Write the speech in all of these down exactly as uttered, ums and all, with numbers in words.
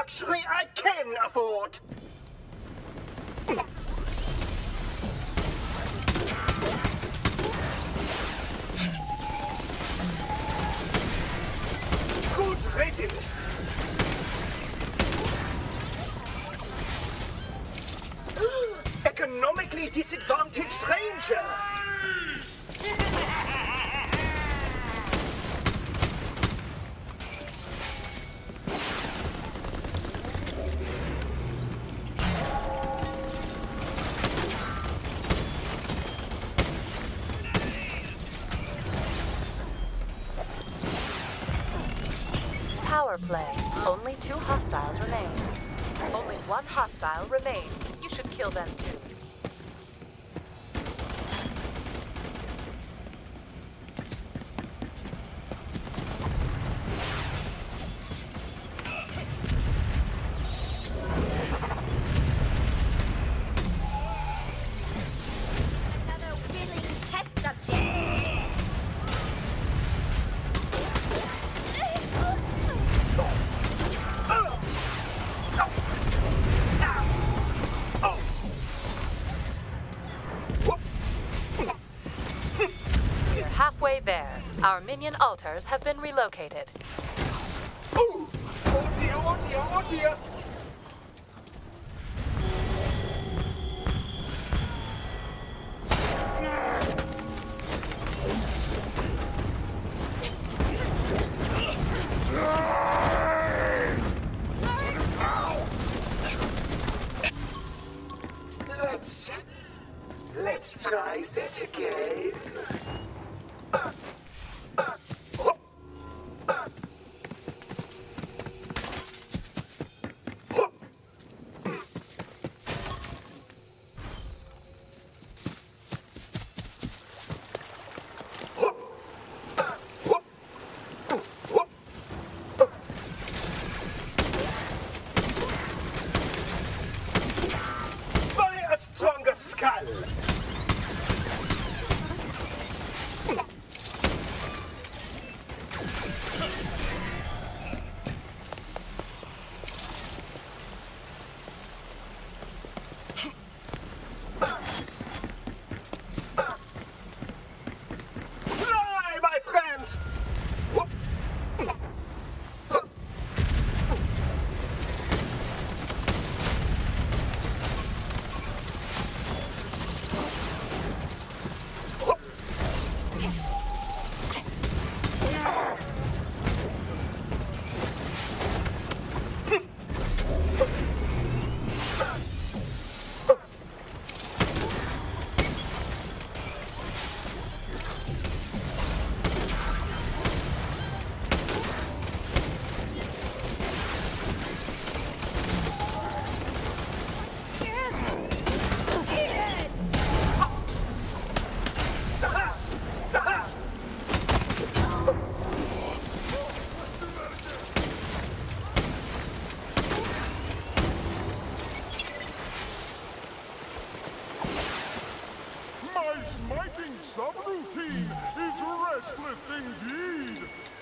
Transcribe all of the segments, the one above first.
luxury I can afford. Good riddance. Economically disadvantaged ranger. Power play. Only two hostiles remain. Only one hostile remains. You should kill them too. Another willing test subject. We're halfway there. Our minion altars have been relocated. Oh, oh dear, oh dear, oh dear. Let's... Let's try that again. Buy a stronger skull. Fly, my friend! My smiting subroutine is restless indeed.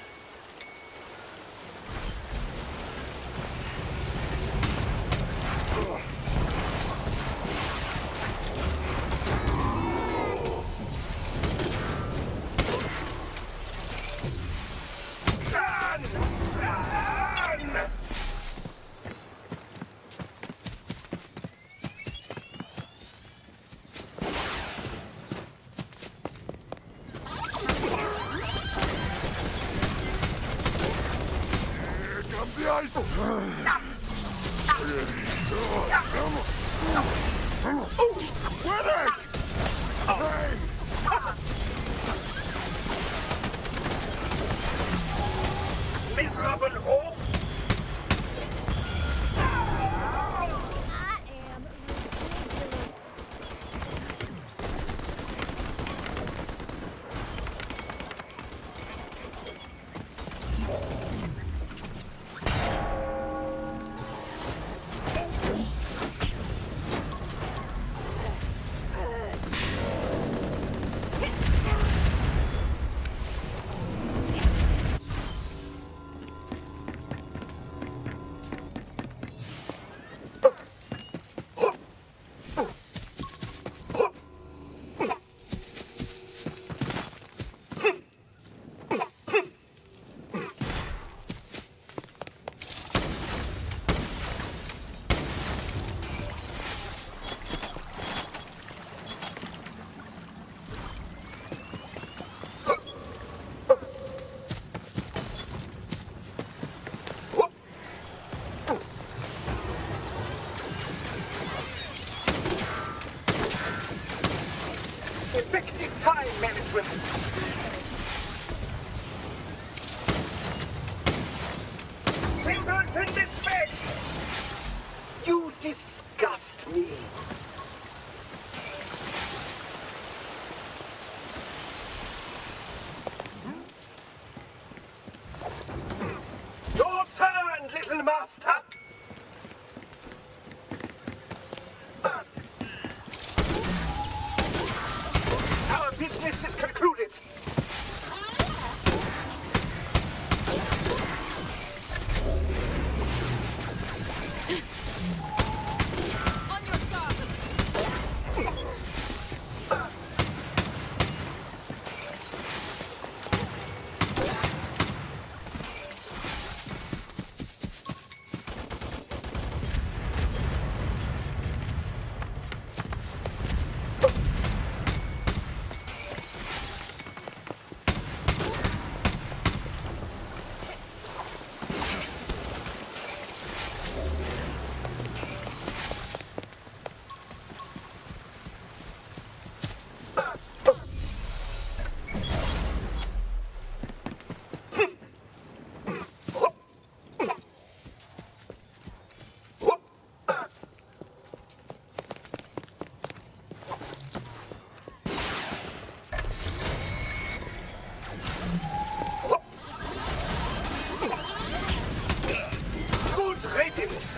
Run! Run! Here comes the ice. Quit it! Hey! Miserable oaf! I am ridiculous. Effective time management. Simpleton dispatched. You disgust me. Your turn, little master. Our business is concluded. On your guard. Good ratings.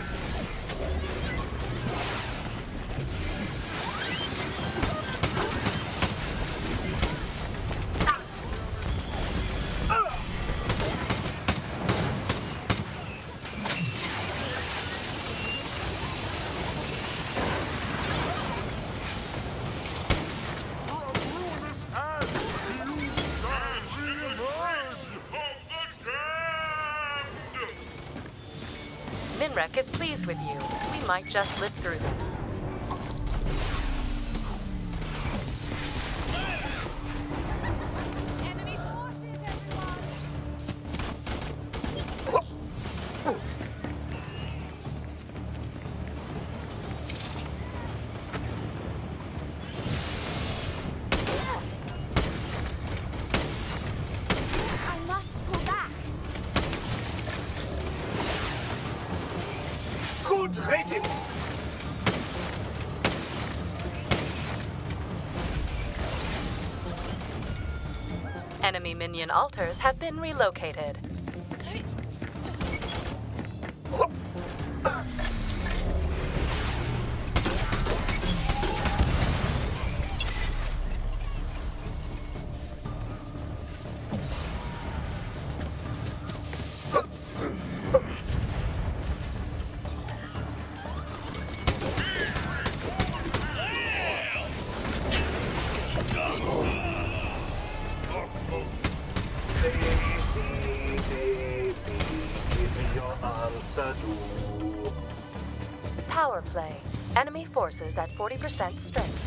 Minrek is pleased with you. We might just live through this. Enemy forces, everyone. I must pull back. Good ratings. Enemy minion altars have been relocated. Daisy, Daisy, give me your answer, do. Power play. Enemy forces at forty percent strength.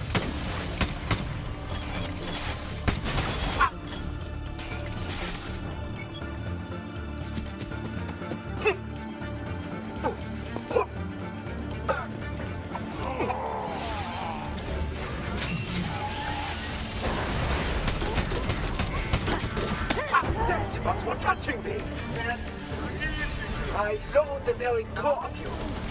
That was for touching me. I loathe the very core of you.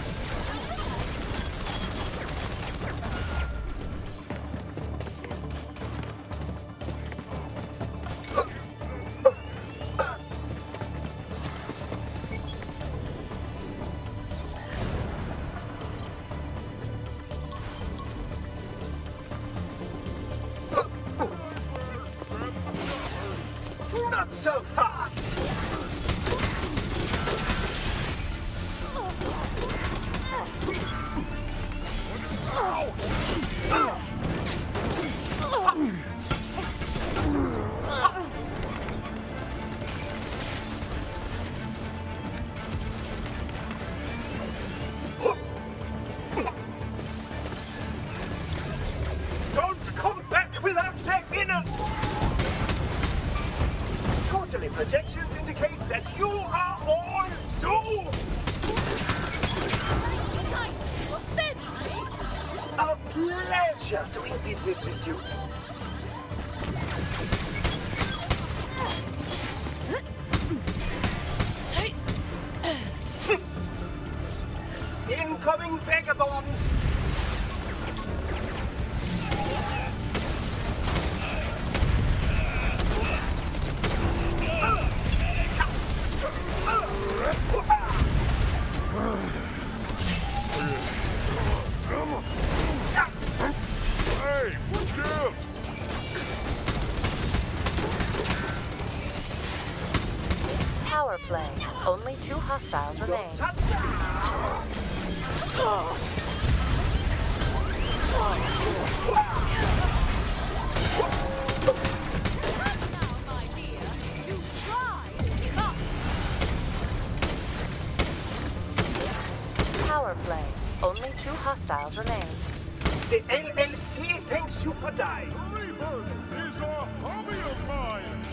Not so fast! Don't come back without their innards! Quarterly projections indicate that you are all doomed! A pleasure doing business with you. vagabond! Hey, what gives? Power play. Only two hostiles remain. My dear, you try to give up. Power play. Only two hostiles remain. The L L C thanks you for dying. Rebirth is a hobby of mine!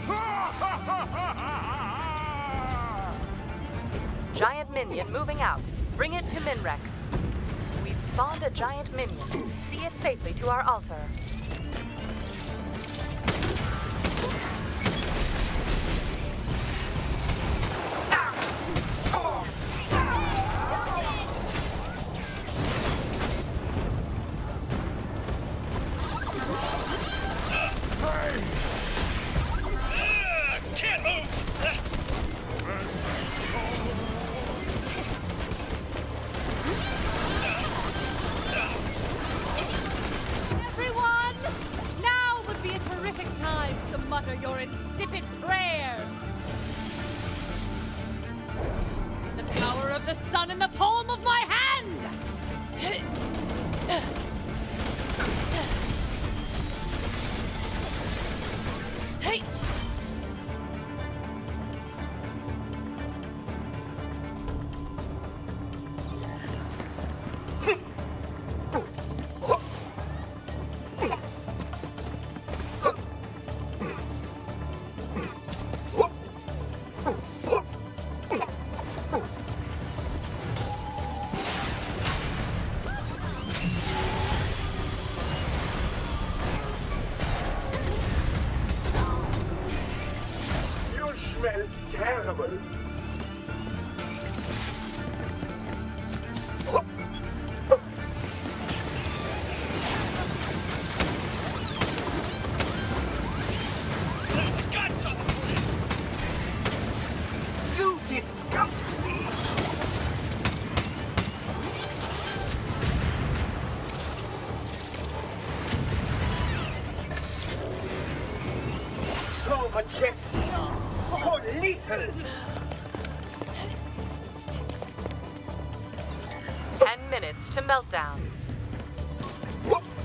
Giant minion moving out. Bring it to Minrek. We've spawned a giant minion. See it safely to our altar. Can't move! Everyone! Now would be a terrific time to mutter your insipid prayers. The power of the sun in the palm of my hand! Hey! You smell terrible. Got something for you! You disgust me. So majestic, so lethal. Ten minutes to meltdown. Whoop.